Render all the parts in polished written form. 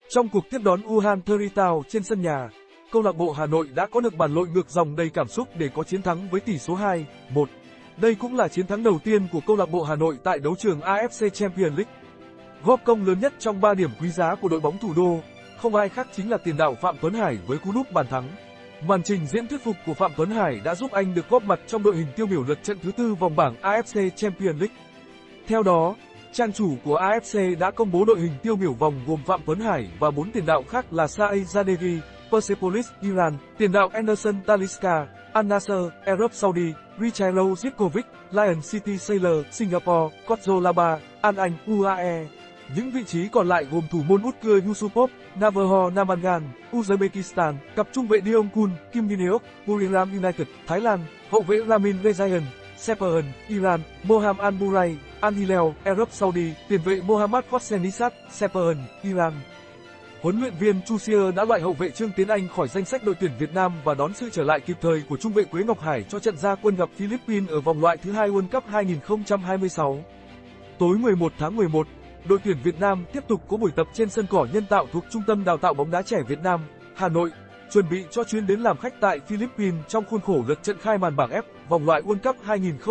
Trong cuộc tiếp đón Wuhan Thuri Town trên sân nhà, câu lạc bộ Hà Nội đã có được bàn lội ngược dòng đầy cảm xúc để có chiến thắng với tỷ số 2-1. Đây cũng là chiến thắng đầu tiên của câu lạc bộ Hà Nội tại đấu trường AFC Champions League. Góp công lớn nhất trong 3 điểm quý giá của đội bóng thủ đô, không ai khác chính là tiền đạo Phạm Tuấn Hải với cú đúp bàn thắng. Màn trình diễn thuyết phục của Phạm Tuấn Hải đã giúp anh được góp mặt trong đội hình tiêu biểu lượt trận thứ 4 vòng bảng AFC Champions League. Theo đó, trang chủ của AFC đã công bố đội hình tiêu biểu vòng gồm Phạm Tuấn Hải và 4 tiền đạo khác là Saeed Zadegi, Persepolis, Iran, tiền đạo Anderson Talisca, Al Nassr, Arab Saudi, Richailo Zivkovic, Lion City Sailor, Singapore, Kotzolaba, Al Ain, UAE. Những vị trí còn lại gồm thủ môn Utkur Yusupov, Navajo Namangan, Uzbekistan, cặp trung vệ Deong Kun, Kim Min-hyuk, Buriram United, Thái Lan, hậu vệ Ramin Rezaeian, Sepahan, Iran, Moham Al-Burai, Al-Hilal, Arab Saudi, tiền vệ Mohammad Hossein-Nissat, Sepahan, Iran. Huấn luyện viên Chu Xie đã loại hậu vệ Trương Tiến Anh khỏi danh sách đội tuyển Việt Nam và đón sự trở lại kịp thời của trung vệ Quế Ngọc Hải cho trận ra quân gặp Philippines ở vòng loại thứ 2 World Cup 2026. Tối 11 tháng 11, đội tuyển Việt Nam tiếp tục có buổi tập trên sân cỏ nhân tạo thuộc Trung tâm Đào tạo bóng đá trẻ Việt Nam, Hà Nội, chuẩn bị cho chuyến đến làm khách tại Philippines trong khuôn khổ lượt trận khai màn bảng F vòng loại World Cup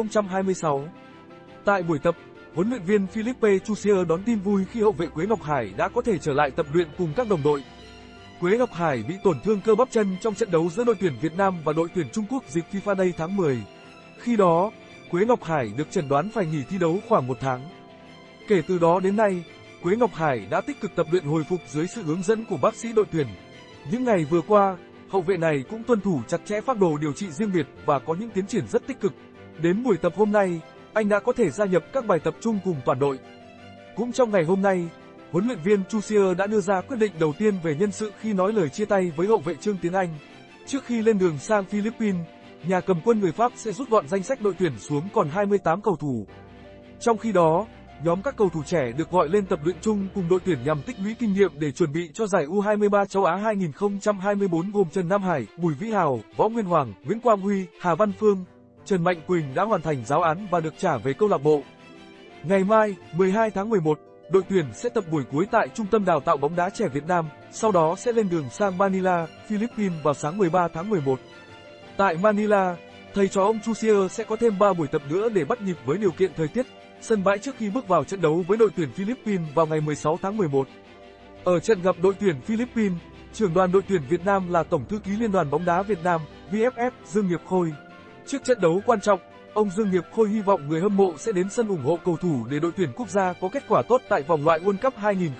2026. Tại buổi tập, huấn luyện viên Philippe Chusier đón tin vui khi hậu vệ Quế Ngọc Hải đã có thể trở lại tập luyện cùng các đồng đội. Quế Ngọc Hải bị tổn thương cơ bắp chân trong trận đấu giữa đội tuyển Việt Nam và đội tuyển Trung Quốc dịp FIFA Day tháng 10. Khi đó, Quế Ngọc Hải được chẩn đoán phải nghỉ thi đấu khoảng 1 tháng. Kể từ đó đến nay, Quế Ngọc Hải đã tích cực tập luyện hồi phục dưới sự hướng dẫn của bác sĩ đội tuyển. Những ngày vừa qua, hậu vệ này cũng tuân thủ chặt chẽ phác đồ điều trị riêng biệt và có những tiến triển rất tích cực. Đến buổi tập hôm nay, anh đã có thể gia nhập các bài tập chung cùng toàn đội. Cũng trong ngày hôm nay, huấn luyện viên Chu Xie đã đưa ra quyết định đầu tiên về nhân sự khi nói lời chia tay với hậu vệ Trương Tiến Anh. Trước khi lên đường sang Philippines, nhà cầm quân người Pháp sẽ rút gọn danh sách đội tuyển xuống còn 28 cầu thủ. Trong khi đó, nhóm các cầu thủ trẻ được gọi lên tập luyện chung cùng đội tuyển nhằm tích lũy kinh nghiệm để chuẩn bị cho giải U23 châu Á 2024 gồm Trần Nam Hải, Bùi Vĩ Hào, Võ Nguyên Hoàng, Nguyễn Quang Huy, Hà Văn Phương, Trần Mạnh Quỳnh đã hoàn thành giáo án và được trả về câu lạc bộ. Ngày mai, 12 tháng 11, đội tuyển sẽ tập buổi cuối tại Trung tâm Đào tạo bóng đá trẻ Việt Nam, sau đó sẽ lên đường sang Manila, Philippines vào sáng 13 tháng 11. Tại Manila, thầy trò ông Chu Xie sẽ có thêm 3 buổi tập nữa để bắt nhịp với điều kiện thời tiết, sân bãi trước khi bước vào trận đấu với đội tuyển Philippines vào ngày 16 tháng 11. Ở trận gặp đội tuyển Philippines, trưởng đoàn đội tuyển Việt Nam là Tổng thư ký Liên đoàn bóng đá Việt Nam, VFF, Dương Nghiệp Khôi. Trước trận đấu quan trọng, ông Dương Nghiệp Khôi hy vọng người hâm mộ sẽ đến sân ủng hộ cầu thủ để đội tuyển quốc gia có kết quả tốt tại vòng loại World Cup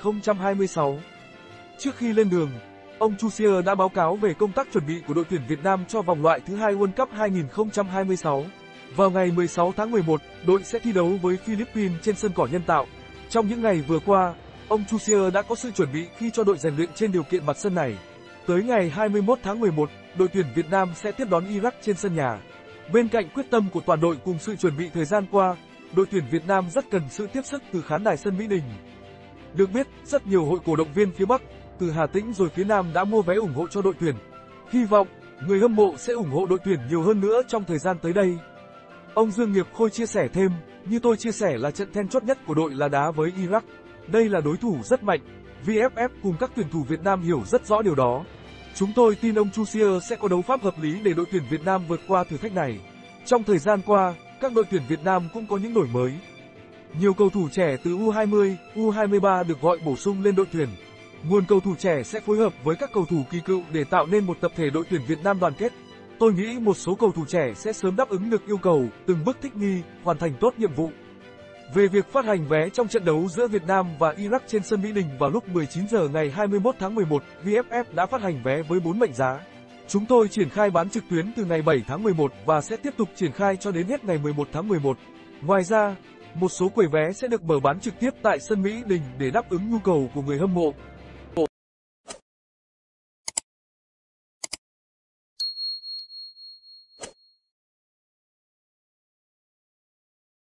2026. Trước khi lên đường, ông Chu Xie đã báo cáo về công tác chuẩn bị của đội tuyển Việt Nam cho vòng loại thứ 2 World Cup 2026. Vào ngày 16 tháng 11, đội sẽ thi đấu với Philippines trên sân cỏ nhân tạo. Trong những ngày vừa qua, ông Chu Xie đã có sự chuẩn bị khi cho đội rèn luyện trên điều kiện mặt sân này. Tới ngày 21 tháng 11, đội tuyển Việt Nam sẽ tiếp đón Iraq trên sân nhà. Bên cạnh quyết tâm của toàn đội cùng sự chuẩn bị thời gian qua, đội tuyển Việt Nam rất cần sự tiếp sức từ khán đài sân Mỹ Đình. Được biết, rất nhiều hội cổ động viên phía Bắc, từ Hà Tĩnh rồi phía Nam đã mua vé ủng hộ cho đội tuyển. Hy vọng, người hâm mộ sẽ ủng hộ đội tuyển nhiều hơn nữa trong thời gian tới đây. Ông Dương Nghiệp Khôi chia sẻ thêm, như tôi chia sẻ là trận then chốt nhất của đội là đá với Iraq. Đây là đối thủ rất mạnh, VFF cùng các tuyển thủ Việt Nam hiểu rất rõ điều đó. Chúng tôi tin ông Chu Xie sẽ có đấu pháp hợp lý để đội tuyển Việt Nam vượt qua thử thách này. Trong thời gian qua, các đội tuyển Việt Nam cũng có những đổi mới. Nhiều cầu thủ trẻ từ U20, U23 được gọi bổ sung lên đội tuyển. Nguồn cầu thủ trẻ sẽ phối hợp với các cầu thủ kỳ cựu để tạo nên một tập thể đội tuyển Việt Nam đoàn kết. Tôi nghĩ một số cầu thủ trẻ sẽ sớm đáp ứng được yêu cầu, từng bước thích nghi, hoàn thành tốt nhiệm vụ. Về việc phát hành vé trong trận đấu giữa Việt Nam và Iraq trên sân Mỹ Đình vào lúc 19 giờ ngày 21 tháng 11, VFF đã phát hành vé với 4 mệnh giá. Chúng tôi triển khai bán trực tuyến từ ngày 7 tháng 11 và sẽ tiếp tục triển khai cho đến hết ngày 11 tháng 11. Ngoài ra, một số quầy vé sẽ được mở bán trực tiếp tại sân Mỹ Đình để đáp ứng nhu cầu của người hâm mộ.